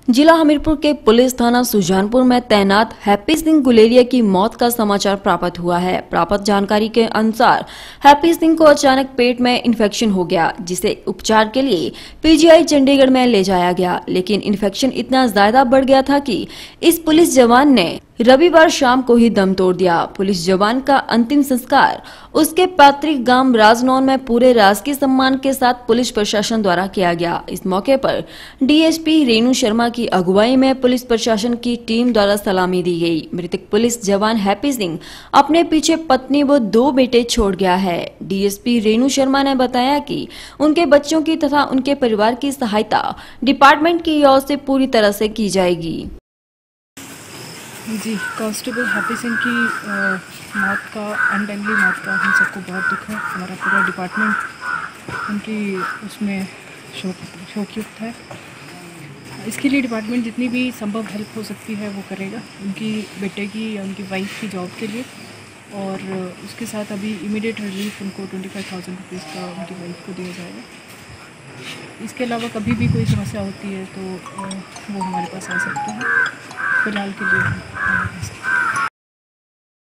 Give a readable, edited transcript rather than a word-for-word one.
जिला हमीरपुर के पुलिस थाना सुजानपुर में तैनात हैप्पी सिंह गुलेरिया की मौत का समाचार प्राप्त हुआ है। प्राप्त जानकारी के अनुसार हैप्पी सिंह को अचानक पेट में इन्फेक्शन हो गया, जिसे उपचार के लिए पीजीआई चंडीगढ़ में ले जाया गया, लेकिन इन्फेक्शन इतना ज्यादा बढ़ गया था कि इस पुलिस जवान ने रविवार शाम को ही दम तोड़ दिया। पुलिस जवान का अंतिम संस्कार उसके पैतृक गांव राजनौन में पूरे राजकीय सम्मान के साथ पुलिस प्रशासन द्वारा किया गया। इस मौके पर डीएसपी रेणु शर्मा की अगुवाई में पुलिस प्रशासन की टीम द्वारा सलामी दी गई। मृतक पुलिस जवान हैप्पी सिंह अपने पीछे पत्नी व 2 बेटे छोड़ गया है। डीएसपी रेणु शर्मा ने बताया कि उनके बच्चों की तथा उनके परिवार की सहायता डिपार्टमेंट की ओर से पूरी तरह से की जाएगी। जी, कांस्टेबल हैप्पी सिंह की मौत का, अनटाइमली मौत का हम सबको बहुत दुख है। हमारा पूरा डिपार्टमेंट उनकी उसमें शोकयुक्त है। इसके लिए डिपार्टमेंट जितनी भी संभव हेल्प हो सकती है वो करेगा, उनकी बेटे की या उनकी वाइफ की जॉब के लिए। और उसके साथ अभी इमीडिएट रिलीफ उनको 25,000 रुपीज़ का उनकी वाइफ को दिया जाएगा। इसके अलावा कभी भी कोई समस्या होती है तो वो हमारे पास आ सकते हैं। फिलहाल के लिए